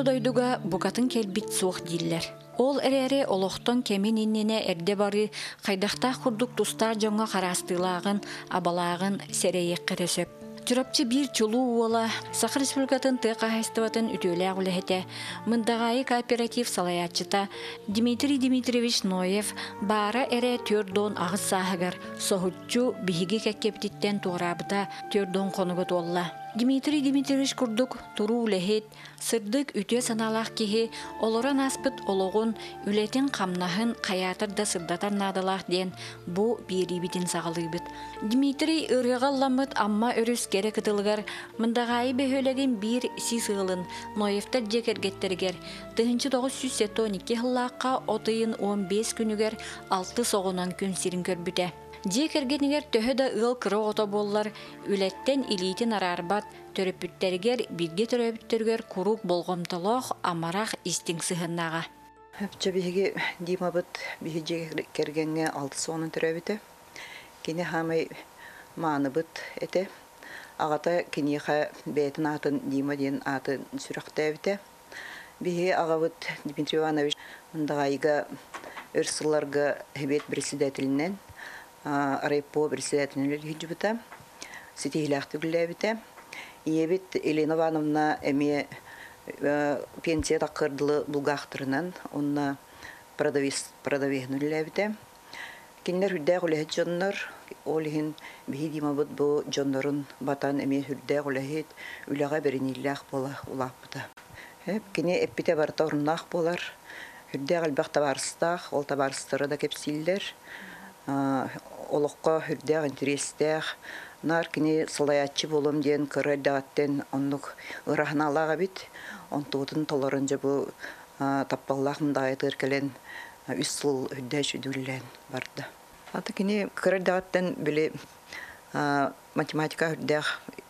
Оту дойдуга букатын келбит суох диллер. Ол эрере олохтон кемин иннене эрде бары кайдахта курдук тустар жоңга карастылагын, абалагын серейек кересеп. Чурапчы бир чулуу уола Сахар Республикатын тыка хайстыбатын үтөләк үлехете мындагайы кооператив салаятчыта Дмитрий Дмитриевич Ноев бара эре төрдон агыс сахагар сохутчу биһиги кеккептиттен туурабыта төрдон конугут олла. Дмитрий Дмитриевич курдук туру үлехет сырдык үтө саналах кихи олоран аспыт ологун үлетин камнахын каятырда сырдатар надалах ден бу бирибитин сагалыбыт. Дмитрий ырыгалламыт амма өрүс керек кытылгар мындагайы бөхөлеген бир сисылын Ноевтер жекергеттергер 1912 хыллакка отыйын 15 күнүгер 6 согунан күн сирин көрбүтэ. Жекергенигер төһө да ыл кыры ото боллар үлеттен илитин арарбат төрөпүттергер бирге төрөпүттергер курук болгомтолох амарах истиң сыһыннага. Хөпчө биһиги димабыт биһи жекергенге 6 сонун төрөбүтэ. Кини хамай мааныбыт эте. Агата киниха бетин атын дима ден атын сүрөктөбүтэ. Биһи агабыт Дмитрий Иванович мындагайга өрсыларга хебет председателинен Райпо председателин лихиджбыта, сетихилахты гулябыта. Ебит Елена Ивановна эме пенсия такырдылы булгахтырынан, онна продавехну лябыта. Кинлер хүрдэ гулэхет жоннор, олихин бихидима бут бу жоннорун батан эме хүрдэ гулэхет үлага берениллах бола улаппыта. Кини эппите барта уруннах болар, хүрдэ галбах табарыстах, ол табарыстары да кепсиллер. Олоққа хүрдәг интерестәг нар кини салаятчы болом ден кырдаттен оннук ырахналага бит онтутун толорынжа бу таппаллах мындай тыркелен үсл хүрдәш үдүллән барды. Аты кини кырдаттен биле математика хүрдәг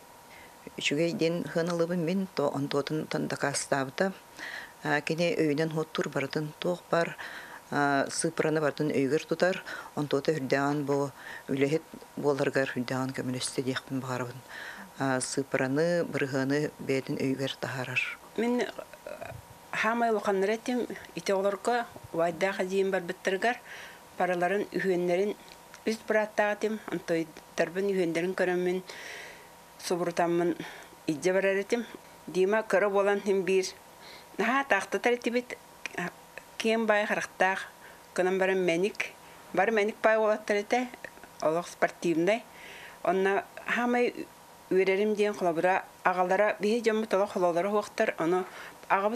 үчүгей ден хыналыбы мен то онтутун тандакастабыта кини өйдөн хоттур бардын тоқ бар сыпыраны бардын өйгөр тутар, онтота хүрдәган бу үлехет боларгар хүрдәган көмөлөстө дияқпын бағарабын. Сыпыраны, бұрғаны бәдін өйгөр тахарар. Мен хамай лоқаныр әтем, ите оларға вайдаға дейін бар біттіргар, параларын үйенлерін үз бұраттаға тем, онтойдарбын үйенлерін көріммен собыртамын идже барар әтем. Дейма көрі болан тем бір. Наға тақты тәрті бет кем бай характах, кынан бары мәник бай олаттар ете, олық спортивндай. Онна хамай үйерерім дейін қолабыра ағалара бейі жамбы толық қолалары хоқтар, оны ағабыт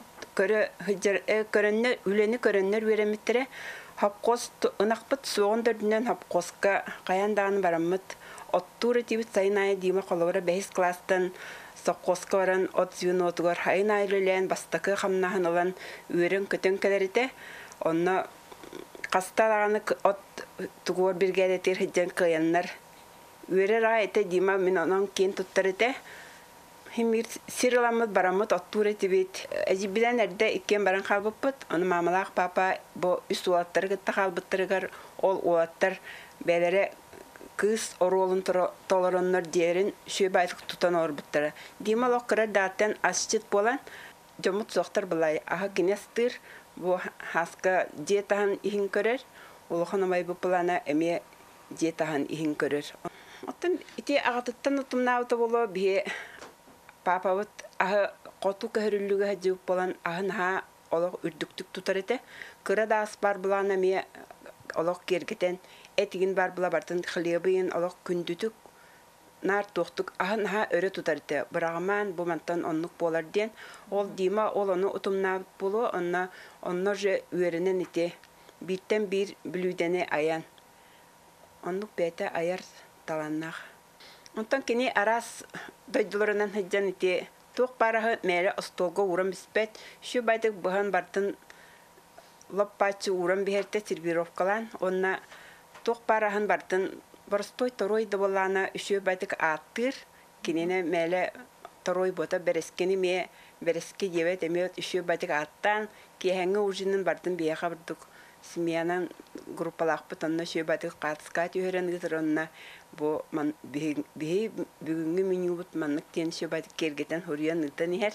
көріннер, үлені көріннер үйереметтері, хапқос ұнақпыт соғын дөрдінен хапқосқа қаяндағын барамыт, оттур етебіт сайын айы деймі қолабыра 5 кластан соққосқа баран от зүйін отығар хайын айрылен бастақы қамнағын олан үйерін көтен кәлеріте. Онна қасталағаны от тұғыр біргәдетер хеджен қиянлар. Үйерер айты дейма мен онан кен тұттар ете. Хемир сирыламыд барамыд оттур еті бет. Әжібіден әрді еккен баран қалбыппыд. Оны мамалақ папа бұл үс уаттары кітті қалбыттырығар ол уаттар бәлері кыз оролун толороннор дерин шөбайтык тутан орбуттара. Дима локкырар даттан асчыт болан жомут соқтар былай. Аха кинестыр бу хаска жетахан ихин көрер. Улоханамай бу плана эме жетахан ихин көрер. Оттан ити агатыттан утумнаута боло бие папавыт аха коту көхөрүлүгө хажып болан ахын ха олох үрдүктүк тутар эте. Кыра да аспар булана эме олох кергетен этигин бар була бартын хлебыйын олох күндүтүк нар тоқтук ахын ха өрө тутарты бырагаман бу мантан оннук болар ден ол дима ол ону утумна боло онно же үйренен ите биттен бир бүлүдене аян оннук бете аяр таланнах онтан кини арас дойдуларынан хеджан ите ток барахы мере остолго урам биспет шу байтык быхан бартын лоппачы урам бихерте сервировкалан онна ток барахын бартын Борстой второй доволана еще байтык аттыр, кинене меле второй бота берескени ме берески девет эмет еще байтык аттан кехенге ужинен бартын бияха бирдук семьянан группалах бутанна еще байтык катска түйрен гитронна бу ман би бүгүнгү меню бут маннык тен еще байтык кергетен хориян нытанер.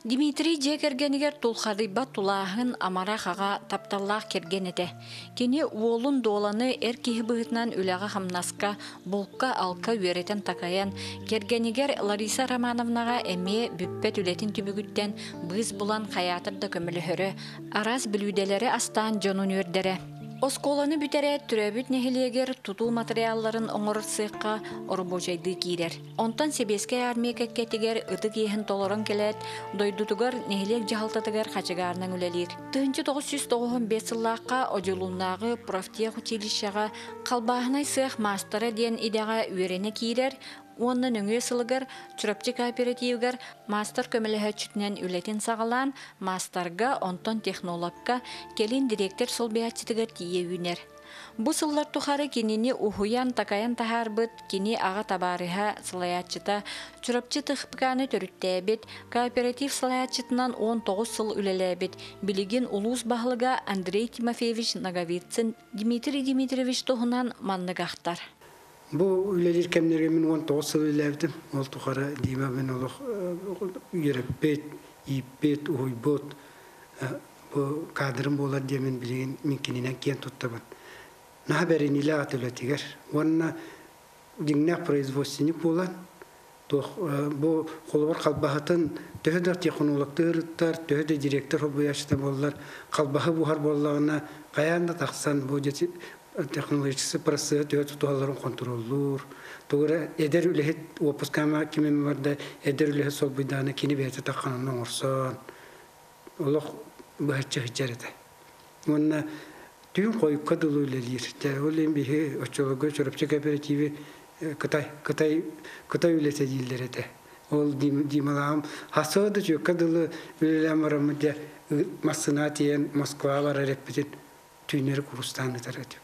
Дмитрий Жекергенигер тулхадыйба тулаахын амара хага тапталлаах кергенете. Кени уолун доланы эр кихибыгытынан үлэға хамнаска, булка алка үеретен такаян, кергенигер Лариса Романовнага эме бүппет үлетін түбігіттен быз булан хаятырда көмілі арас білуделері астан жонун өрдері. Осколаны бүтере түрәбіт нехилегер тутул материалларын оңыр сыйққа орбожайды кейдер. Онтан себеске армия кәккетігер ытык ехін толорын келет, дойдутугар нехилег жағалтатыгар қачыгарынан үлелер. 1995 сыллаққа одилуннағы профтех училищаға қалбағынай сыйқ мастары ден идеға үйрене кейдер, Онын өңе сылыгар, чүрапчы кооперативгар мастер көмілігі чүтінен үлетін сағалан, мастерга, онтон технологка, келин директор сол бейатчытыгар тие үйнер. Бу сыллар тухары кенini ухуян такаян тахарбыт, кени аға табарыға сылаятчыта, чүрапчы тықпықаны төрүттәбет, кооператив сылаятчытынан 19 сыл үлеләбет, билигин улус бағылыға Андрей Тимофеевич Наговицын, Дмитрий Дмитриевич туғынан манныгақтар. Бу үлелер кемнерге мен 19 сыл үлеләбдім. Ол тұқара дейма мен олық ереппет, иппет, уйбот, бу кадрым болар демен білген мен кенінен кен тұттабын. Наға бәрін илі атылатығар. Онына деңнәк производственник болан. Бу қолыбар қалбағатын төхедер технологтырыттар, төхедер директор бұяшыта болар. Қалбағы бұхар болағына қаянда тақсан бұл жеті технологический процесс төхет тұтуғаларын контроллур. Тоғыра әдер үліхет опускама кемем барда әдер үліхет сол бұйданы кені бәйті таққанының орсан. Олық бұхатчы хыджар еді. Онына түйін қойыққа дұлы үлелер. Олен бейі өтчілігі чөріпчі кооперативі Қытай үлесі дейілдер еді. Ол деймалағым хасыды жөкқа дұлы үлелем арамыда Масына тиен Москва бар әреппеден түйінері Күрістаны тарады.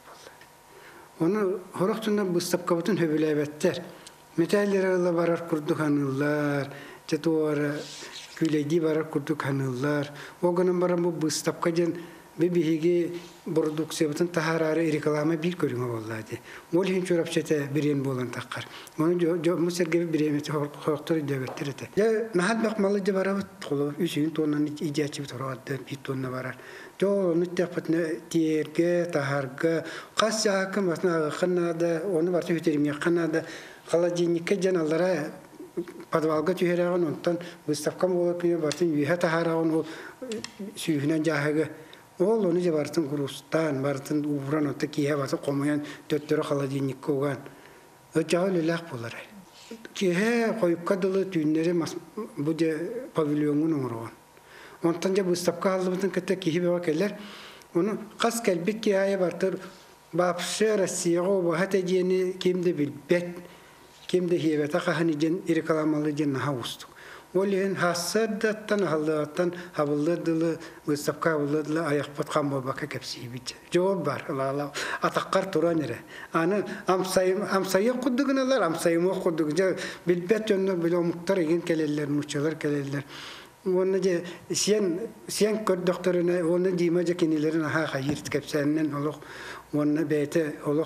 Onu horaqtından bıstapkabıtın höbüleybetter. Metalleri ağla barar kurduk hanıllar, çatuvara küleydi barar kurduk hanıllar. O günün baran bu bıstapkacan bebihigi produksiyabıtın tahararı erikalama bir görüme vallahi. Ol hin çorapçete birin bolan takkar. Onu müsergebi biremeti horaqtları dövettir ete. Ya nahat bakmalıca baravut kolu, 3 tonnan icatçı bir toradı, 1 tonna barar. Onu nüttepatına tiyerge, taharga, qas yakın basına qanada, onu varsa hüterim yakınada, qalajinike canallara padvalga tüherağın ondan bıstafkam olakıya basın yühe taharağın o süyühünen cahaga. Onu jabartın Kurustan, bartın uğran ondan kiye basın qomayan döttörü qalajinike oğan. Öcağı lülaq bolar. Kiye koyup kadılı tüyünleri bu pavilyonun uğrağın. Ondan bu stapka aldığımızın kıta kihi bir vakeller, onu kas kelbit ki aya bartır, babşı Rusya'ya o hata diyeni kimde bilbet, kimde hiyeveta kahani jen irikalamalı jen naha ustu. Olihin hasaddattan haldattan habulladılı bu stapka habulladılı ayakpat kambo baka kepsiyi bitçe. Cevap var Allah atakkar turan ere. Anı amsayı kuddugunalar, amsayı muh kuddugunca bilbet yönler bile muhtar egin keleller, muhçalar keleller. Onu da siyan kod doktoruna onu dimaca kinilerin ha hayır tkepsenden oluq onu bete oluq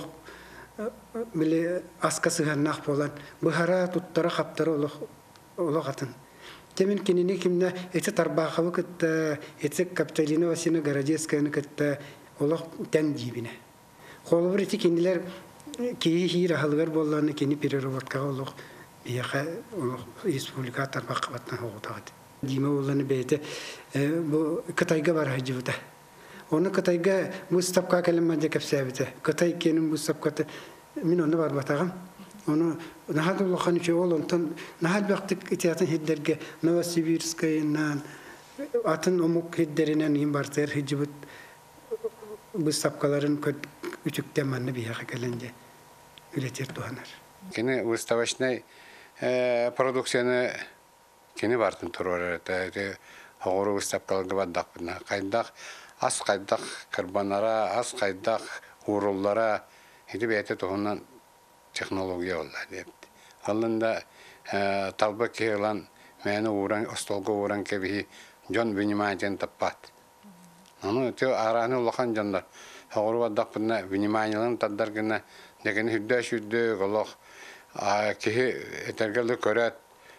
bile askası hanaq bolan buhara tuttara xaptara oluq atın. Temin kinini kimne eti tarbağı kıtta eti kapitalini vasina garajeskani kıtta oluq ten dibine. Qolubur eti kiniler ki hir halgar bolanı kini perirovatka oluq biyaqa oluq respublika tarbağı qabatna hoğutaqdı. Dima olanı beyte bu Kıtayga var hacıvda. Onu Kıtayga bu stapka kelimece kapsabite. Kıtay kenim bu stapkata min onu var batağım. Onu nahad Allah'ın şey oluntan nahad baktık itiyatın hidderge Novosibirskayından atın omuk hidderinden imbartır hicivut bu stapkaların küçükten manne bir yaka gelince üretir doğanar. Yine ustavaşne produksiyonu kini bartın turur ete hoğuru ustapkalığı baddak bina kaydak az kaydak kırbanlara az kaydak uğurullara hidi beyte tohundan teknolojiya oldu deyip. Halında talba kihilan meni uğran ostolga uğran kebihi jon vinimayen tappat. Onu teo arani ulakan jonlar hoğuru baddak bina vinimayenlerin taddar gina nekeni hüdde şüdde golok kihi etergeli köret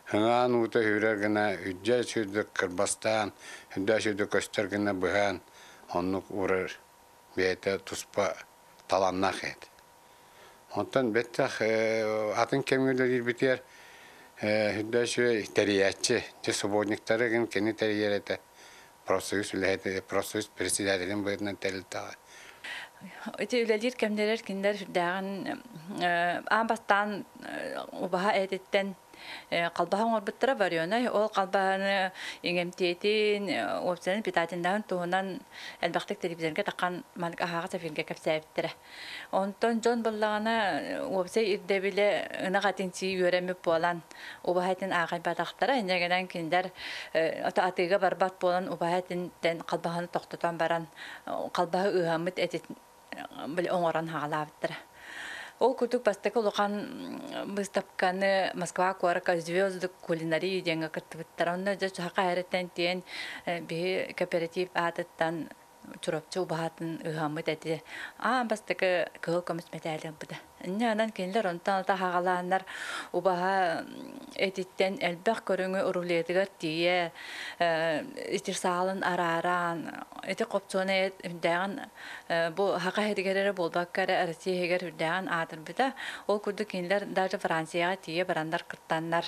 Hıngан uta hürergene ücce sürdük kırbastan, hüdde sürdük göstergene bühen, onluk uğrar beyte tuspa talannak et. Ondan bettak atın kemgüleri biter, hüdde süre teriyatçı, subodnikları gün kendi teriyerete prosesüs ülheti, prosesüs presidentin buyurdan teriltağı. Öte ülelir kemdeler kinder dağın ambastan ubaha editten qalbahan orbittra varıyorna o qalbahanı ingemtiyetin opsiyon pitatinden tohunan elbaqtek televizörge taqan malik ahaga tafilge kapsayıptira. Ondan John ballağına opsiyon irdebile naqatinsi yöremip bolan ubahatin ağay badaqtara indegenen kinder atiga barbat bolan ubahatin den qalbahanı toqtatan baran qalbaha ıhamit etit bile oңоран хагалаабыттара. Ол күтүк бастакы улахан выставканы Москва куарка звездок кулинарии деньга кыртыбыттара. Онда жа хака хайраттан тиен би кооператив атыттан чурапчы убахатын ыхамыт эти. Бастакы кыл комис металин буда. Нянан кенлер онтан та хагалааннар убаха этиттен элбек көрүңү урулетигер тие итирсаалын араран эти копцоне даган бу хака хедигере болбаккара Россиягер даган атыр буда. Ол күрдү кенлер даже Францияга тие барандар кырттаннар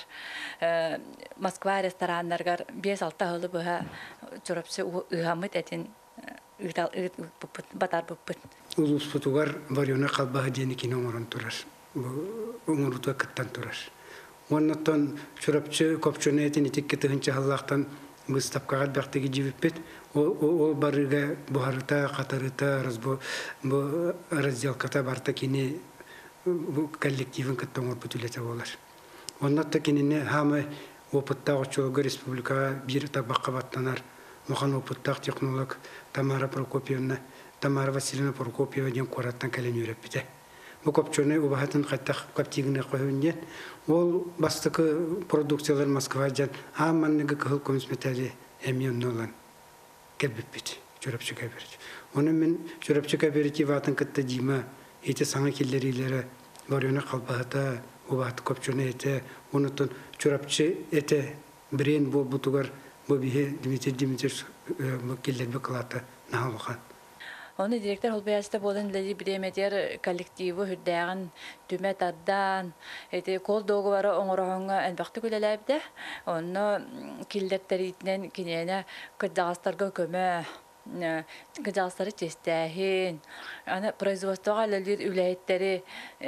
Москва ресторандаргар 5-6 хылы буга чурапчы ыхамыт этин батар буппут. Улус фотогар вариона қалбаға дені кен оңырын тұрар. Оңырыда кіттан тұрар. Оннаттан шұрапчы көпчөне етін етекке тұхынчы халлақтан мұстапқағат бәқтегі жевіппет. Ол барыға бұхарыта, қатарыта, разделката барта кені коллективін кітті оңыр бүтілеті олар. Оннатта кеніне хамы опыттағы чолғы республикаға бір табаққа баттанар. Мохан опыттақ технолог Тамара Прокопьевна, Тамара Васильевна Прокопьева ден қораттан кәлен үйреп біті. Бұл көпчөне ұбағатын қайттақ көптегіне қойынден, ол бастықы продукциялар Москва жан, аманныға қығыл көмісметәлі әмейін олан кәбіп біті, жүрепші кәбірді. Оны мен жүрепші кәбірді ватын күтті дейма, еті саңа келдерілері барыны қалбағыта, ұбағыты көпчөне еті, онытын жүрепші еті бірен бол бұтығар Бобихе Дмитрий Дмитриевич келдербе кылаты нахалухан. Оны директор Холбаясты болын леди биреметер коллективы хүрдәгән түмә тардан, эти кол догы бары оңораңга әлбәхте күләләбдә. Оны килдертеритнен кинене кыдагастарга көмә гыдалстары тестәһин. Аны производствога лелер үләйттәре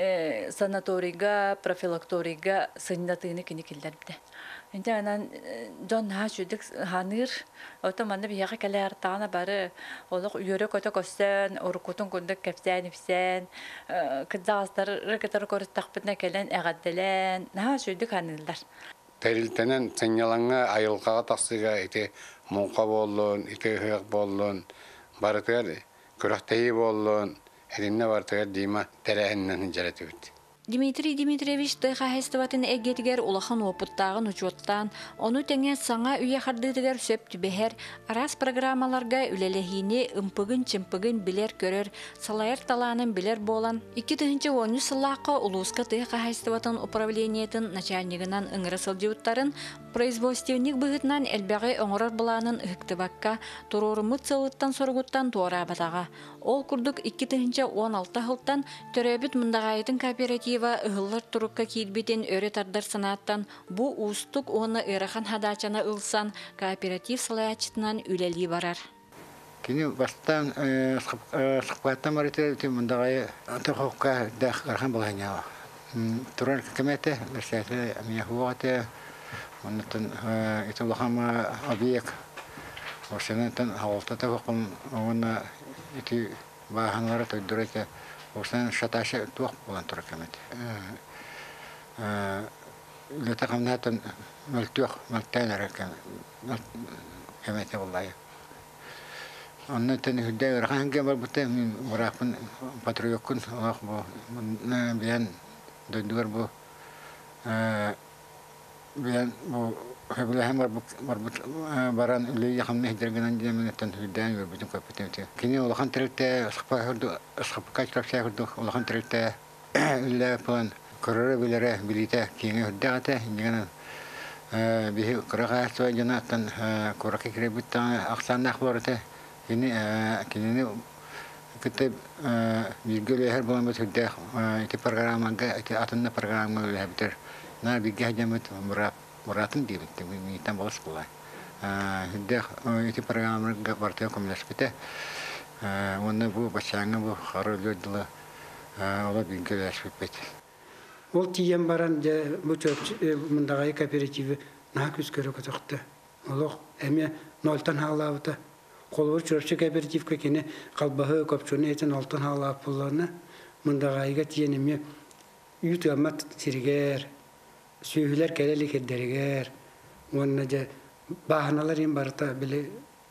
санаторийга, профилакторийга сыннатыны кини килдербдә. Инде анан Джон Хашудик ханыр отоманда бияга келер тана бары олық үйөрө көтө көстен урукутун күндө кепсен ипсен кыдастар рекетер көрөттакпытна келен эгадделен Хашудик ханылдар. Терилтенен сенялаңа айылкага таксыга ите мунка боллун, ите хык боллун, барытыр көрөктеи боллун, элинне бартыгар дима тереннен жаратыбыт. Дмитрий Дмитриевич тыха хестоватын эгетигер улахан опыттагын учуттан, оны теңе саңа үйе хардыдыгер сөп түбехер, арас программаларга үлелехини ымпыгын-чымпыгын билер көрөр, салайыр таланын билер болан. 2010 сыллаққа улуска тыха хестоватын управлениетін начальнигынан ыңыры сылдиуттарын, производственник бұғытнан әлбәғі оңырар бұланын үхіктібакка, турурымыт сылыттан соргуттан туара батаға. Ол күрдік 2016 хылттан төрөбіт мұндағайытын кооператива ұғылыр тұрыққа кейлбетін өрі тардар санаттан бұ ұстық оны ырахан хадачана ұлсан кооператив салаячытынан үлелі барар. Кені бастан сықпаттан барыты мұндағай тұқыққа дақ ырхан болғанияға. Тұрар кәкеметі, ләсәті әміне хуағаты, онытын итулахама объект, осынытын ауылтата қоқым, оны ити бағанлары тойдырыты, осынан шаташы туақ болған тұрар кәкеметі. Лөті қамнатын мүлтуақ, мүлттәйнары кәкеметі болайы. Onun için hüdde hangi var bu tem bırakın patriotun Allah bu bilen döndüler bu bilen bu heblehem var bu baran öyle yakın nehirgenen diyemetten hüdden var bütün kapitenti. Kini Allah'ın terite sıkpa kaç kapsay hüdde Allah'ın terite öyle plan kararı bilere bilite kini hüdde ate yani bihi qıraqası janatan qoraqi kirebitan aqsanaq borte kini kita bilgili her bulan betul itu program angka itu atunda program lebih betul nah bigah jamat muratun di betul minta bawa sekolah dah itu program angka partai komunis kita mana bu pasangnya bu harus dulu Allah bilgili aspek Ол тиен баран bu мындагай кооперативы наа күскөрө көтөктө. Олох эме 0-тан хаалабыта. Колор чурчу кооперативке кене калбахы көпчөнө этен 0-тан хаалап булларны мындагайга тиен эме ютамат сиргер, сүйүлөр келелик эддергер. Онна же баханалар ин барта биле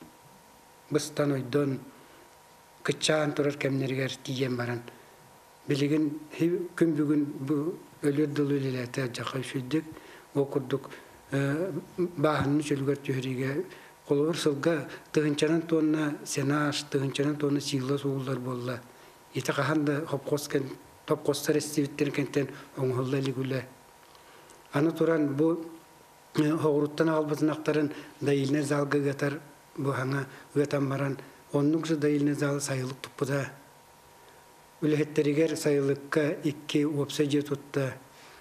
быстан ойдон кычаан турар кемнергер тиен баран. Билеген күн бүгүн бу өлөр дылылылата жакай шүддүк окурдук баахын чөлгөр төриге колор сылга тыгынчанан тонна сенаш тыгынчанан тонна сыйлы суулар болла ите каханда хопкоскен топкостар эстибиттер кентен оңголла лигуле аны туран бу хоруттан албытынактарын дайылне залга гатар бу хана гатан баран оннуксы дайылне зал сайылык туппуда Үлеттеригер сайылыкка 2 опсайжы тутта.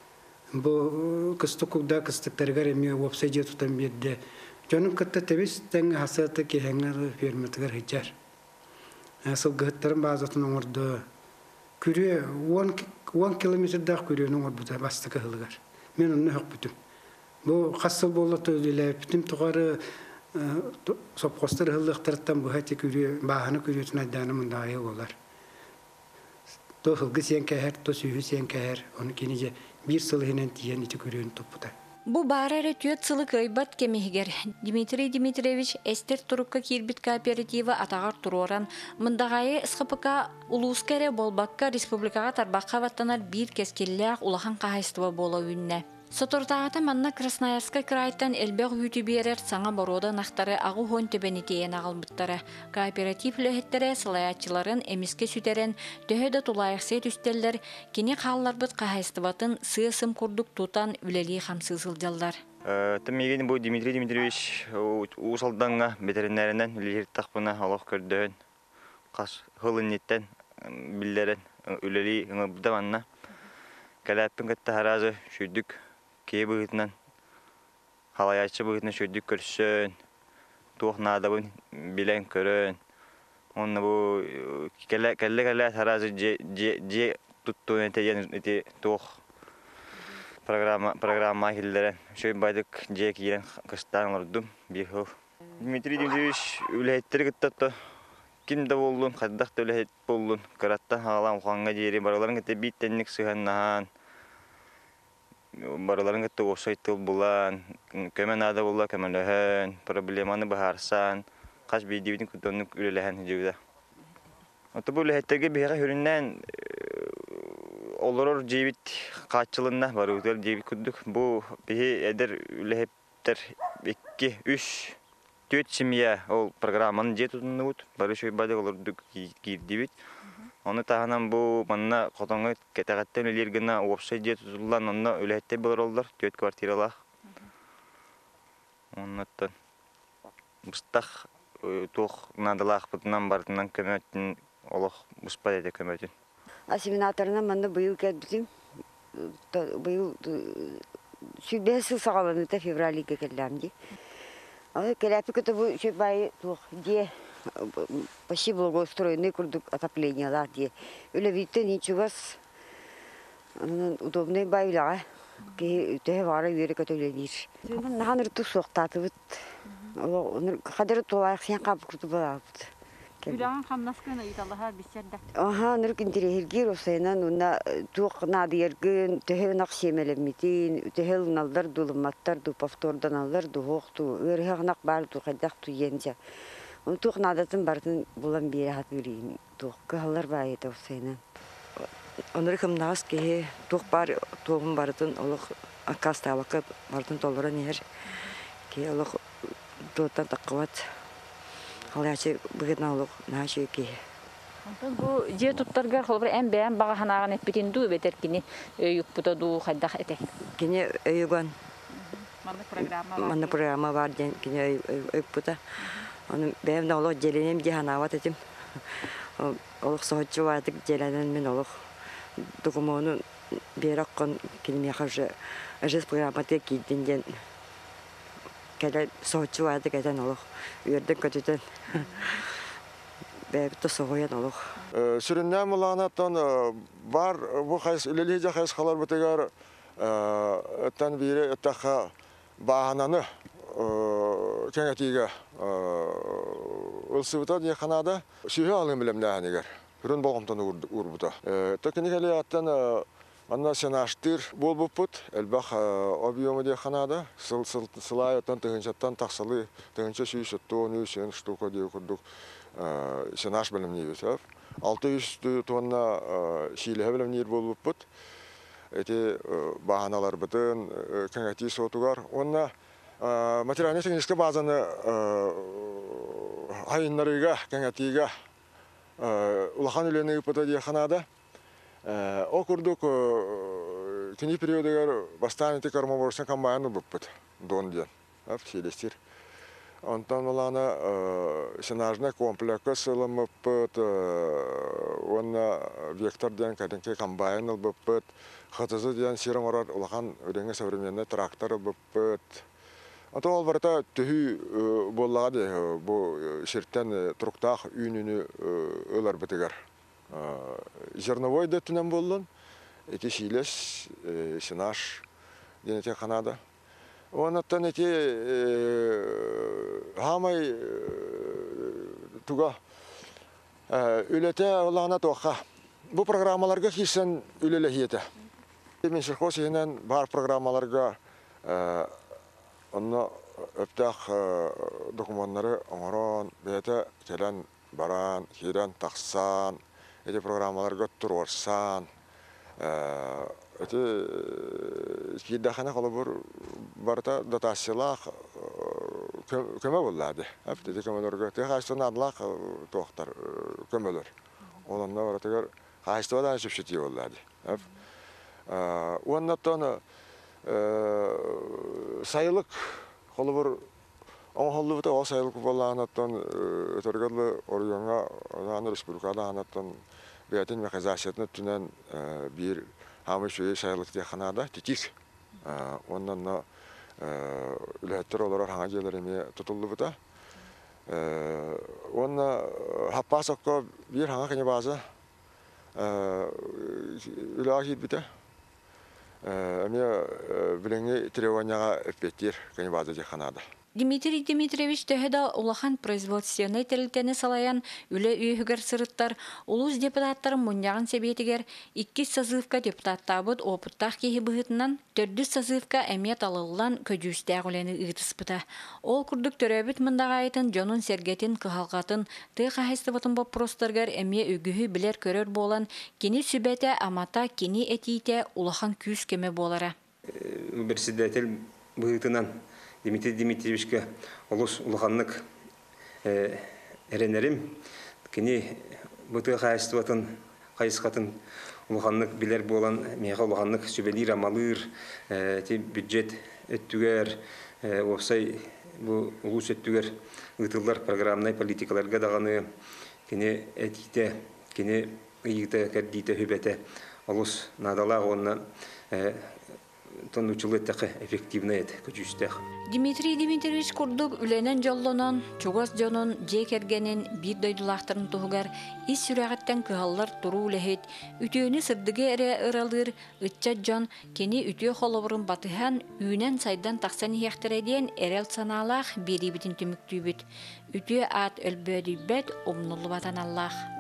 Бу кыстукуда кыстыктаргар эми опсайжы туттан берди. Жонун кытта тебис тең хасаты кехеңнер ферматыгар хичар. Асыл гыттарын базатын оңорду. Күрө 10 километрдак күрөнүң орбута бастыка хылыгар. Мен уну хак бүтүм. Бу касыл болоту эле бүтүм тугары сопкостар хылыктардан бу хати күрө бааны күрөтүн айданы мындай болар. То хылгы сен кәһәр, то сүйі сен кәһәр. Оны кенеже bir сыл хенен тиен ити көрөн топпута. Бу барары төт сылы кайбат кемигер. Дмитрий Дмитриевич Эстер Турукка кирбит кооперативы атагар туроран мындагайы СХПК улуускере болбакка республикага тарбакка ваттанар бир кескелләк улахан кахайстыва боло үнне. Сотортагата манна Красноярска крайтан элбег үтү берер саңа борода нахтары агы хон төбенитиен агалбыттары. Кооператив лөһеттере сылаячыларын эмиске сүтерен төһөдө тулайыксы түстеллер кини халларбыт кахайстыбатын сыысым курдук тутан үлели хамсызылдалдар. Тэмеген бу Дмитрий Дмитриевич усалданга ветеринарынан үлелер тахпына алох көрдөн кас хылыннеттен биллерен үлели ыңыбдаманна калаппын кытта харазы шүдүк кей бұғытынан, халаячы бұғытынан шөйдік көрсін, туғнадабын білен көрін. Оны бұл кәлі-кәлі таразы же тұттуын әте туқ программа келдерін. Шөй байдық же кейрен қыстан ұрдым бір хыл. Дмитрий Дмитриевич үләйттері күттатты. Кімді болдың, қаддақты үләйт болдың. Қыраттан ғалам қуанға жері бараларын кәте биттеннік сығаннаған. Бараларын кәтті осайтыл бұлан, көмен ада бұла көмеліхін, проблеманы бағарсан, қаш бейдебетін күттонық үлеліхін жүгді. Оты бұл үләйттерге бейға хүріннен олырыр жейбіт қатчылынна бар өтел жейбіт күддік. Бұл бейі әдір үләйттер 2-3-4 семья ол программаны жей тұтынды бұд, бары шөй бады олырдық кейдебіт. Оны тағынан бұл манна қотонғы кәтәғаттен өлергіна опсай жет тұтылан, онына өләйтте болар олдар, 4 квартиралақ. Оннаттан бұстақ тоқ надылақ бұтынан бардынан көмөттін олық бұспад әді көмөттін. Ассиминаторына манна бұйыл кәдбізім. Бұйыл сүрбе сыл сағаланыта февралиге кәлләмді. Кәләпі көті бұл шөйбайы тоқ де почти благоустроенный курдук отопление латье. Үлевитте ничегос удобный байлага. Ки те вара юре көтөлөнир. Наханыр ту соктатыбыт. Кадыр толайык сен кап курту балабыт. Үләгән хамнаскына италлаһа бисәрдә. Аха, ныр кинтирегир осайнан уна тук надыргын төһө накшемелемитин, төһө налдар дулматтар ду повтордан алар ду хокту, өрһәгнак бар ду кадак ту енҗа. Тух надатын бартын булан бире хат үрейин. Тух калар бай это осайнан. Оныр кымнаас ке тух бар тугын бартын олык акастабакка бартын толора нер. Ке олык дотан такват. Халачы быгына олык наши ке. Бу же туттарга холбар эм бәм баганаган эпитин ду бетер кини юкпута ду хаддах эте. Кини өйгөн. Манна программа бар ден кине өппута. Оны бәм да олох желенем жаханават этим. Олох соочу ватык желенен мен олох документу бераккан кине хаже ажес программа тек кидден кәле соочу ватык этен олох үрден көтүтен. Бәбитте соғоян олох. Сүріннәм ұлағынаттан бар бұл қайыс, үлелейде қайыс қалар бұтығар өттен бері өттаққа бағананы кәңетіге ұлсыбыта дей қанада сүйе алың білімді әнегер. Үрін болғымтан ұрбыта. Төкіні кәлі аттан манна сенаштыр бол бұппыт, әлбақ объемы дей қанада. Сылай өттен тұғыншаттан тақсылы, тұғынша сүйі сөттуын үйсен штука дей күрдік. Сенаш білімней бесіп. 600 тонна шилігі білімнейір болып бұд. Әте бағаналар бұтын, кәңәті сотуғар. Онна материальный технический базаны айынларыға, кәңәтіға ұлақан үлені ұпыта дей қанада. О күрдік кені периодығар бастан карма борсын комбайны бұп бұд. Дон ден. Шелестер. Онтан оланы сенажный комплекс сылымы бұд, оны вектор ден кәдінке комбайн бұд бұд, қытызы ден сирен орар ұлақан өреңі современный трактор бұд бұд. Онтан ол барыта түхі болаға де, бұл шерттен тұрқтақ үйіні өлар бұтығар. Жерновой да түнен болын, әте шилес, сенаж денете қанада. Онаттан эти хамай туга үлете олағына тоққа. Бұл программаларға кейсен үлелі хеті. Мен шырқос енен бар программаларға онны өптәқ документтары оңырон, бәйті келен баран, херен тақсан, эти программаларға тұр орсан. Эти киддахана қолы бұр барыта датасылақ көмі болады. Әптеті көмелерге. Тек қайыстан адылақ тоқтар көмелер. Олында барытығар қайыстывадан сөпшеті болады. Оннаттан сайылық қолы бұр оңғылы бұта ол сайылық болағанаттан өтергілі орионға одан республикада анаттан бәйтін механизацияны түнен бір хамы шөйе сайылық дияқанада тетик. Ондан үләттер олар хаңа желеріме тұтылды бұта. Онна хаппасаққа бір хаңа кәне базы үләға кейт біті. Әме біліңе требованияға өппеттер кәне базы дияқанада. Дмитрий Дмитриевич төһәдә улахан производственный тәрилтәне салаян үле үйгәр сырыттар улус депутаттар муньягын себетигер 2 созывка депутаттабыт опыттах кеһи быһытынан 4 созывка әмият алылган көҗүстә гөләне ытыспыта. Ол курдук төрәбит мындага айтын Жонун Сергетин кыһалгатын ты хаһыстыбытын вопростаргар әмие үгүһү билер көрөр болан кини сүбәтә амата кини этите улахан күз кеме болара. Председатель быһытынан Дмитрий Дмитриевичке олус улаханнык эренерим кини быты хайстватын хайскатын улаханнык билер болан мега улаханнык сүбелир амалыр те бюджет өттүгер опсай бу улус өттүгер ытыллар программный политикаларга даганы кини этите кини ыйыта кардите хөбете олус надала онна тонучулеттәк эффективнет көчүстәк. Дмитрий Дмитриевич курдук үленен жоллонон, чугас жонун жекергенин бир дойдулактарын тугар ис сүрәгәттән кыһаллар туру лехет, үтөөнү сырдыгы эре ыралыр, ытча жон кени үтө холобурун батыхан үйнен сайдан таксан яхтыреден эрел саналах бири битин түмүктүбүт. Үтө ат өлбөдүбөт омнулу батан Аллах.